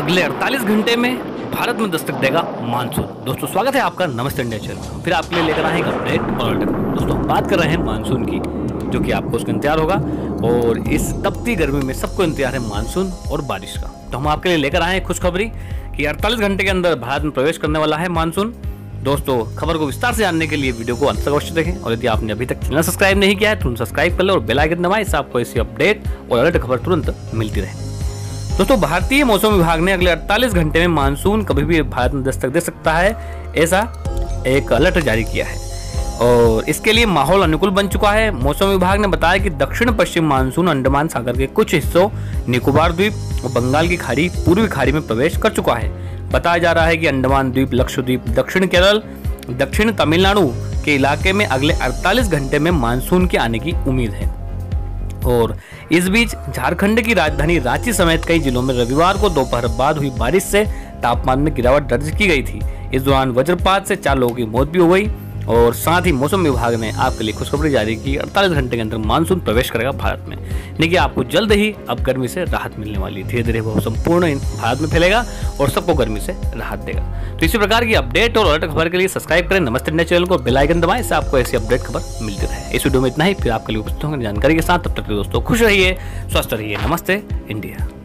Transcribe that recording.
अगले 48 घंटे में भारत में दस्तक देगा मानसून। दोस्तों स्वागत है आपका नमस्ते इंडिया चैनल। फिर आपके लिए लेकर आए एक अपडेट और दोस्तों बात कर रहे हैं मानसून की, जो कि आपको उसका इंतजार होगा। और इस तपती गर्मी में सबको इंतजार है मानसून और बारिश का। तो हम आपके लिए लेकर आए हैं खुशखबरी कि 48 घंटे के अंदर भारत में प्रवेश करने वाला है मानसून। दोस्तों खबर को विस्तार से जानने के लिए वीडियो को अंत तक अवश्य देखें, और यदि आपने अभी तक चैनल सब्सक्राइब नहीं किया है तो सब्सक्राइब कर लो और बेल आइकन दबाएं, इससे आपको ऐसी अपडेट और अलर्ट खबर तुरंत मिलती रहे। दोस्तों भारतीय मौसम विभाग ने अगले 48 घंटे में मानसून कभी भी भारत में दस्तक दे सकता है, ऐसा एक अलर्ट जारी किया है और इसके लिए माहौल अनुकूल बन चुका है। मौसम विभाग ने बताया कि दक्षिण पश्चिम मानसून अंडमान सागर के कुछ हिस्सों, निकोबार द्वीप और बंगाल की खाड़ी, पूर्वी खाड़ी में प्रवेश कर चुका है। बताया जा रहा है कि अंडमान द्वीप, लक्षद्वीप, दक्षिण केरल, दक्षिण तमिलनाडु के इलाके में अगले 48 घंटे में मानसून के आने की उम्मीद है। और इस बीच झारखंड की राजधानी रांची समेत कई जिलों में रविवार को दोपहर बाद हुई बारिश से तापमान में गिरावट दर्ज की गई थी। इस दौरान वज्रपात से 4 लोगों की मौत भी हो गई। और साथ ही मौसम विभाग ने आपके लिए खुशखबरी जारी की, 48 घंटे के अंदर मानसून प्रवेश करेगा भारत में। देखिए आपको जल्द ही अब गर्मी से राहत मिलने वाली है। धीरे धीरे वो संपूर्ण भारत में फैलेगा और सबको गर्मी से राहत देगा। तो इसी प्रकार की अपडेट और अलर्ट खबर के लिए सब्सक्राइब करें नमस्ते इंडिया चैनल को, बेल आइकन दबाएं, इससे आपको ऐसी अपडेट खबर मिलती रहे। इस वीडियो में इतना ही, फिर आपके लिए उपस्थित होंगे जानकारी के साथ। तब तक के दोस्तों खुश रहिए, स्वस्थ रहिए। नमस्ते इंडिया।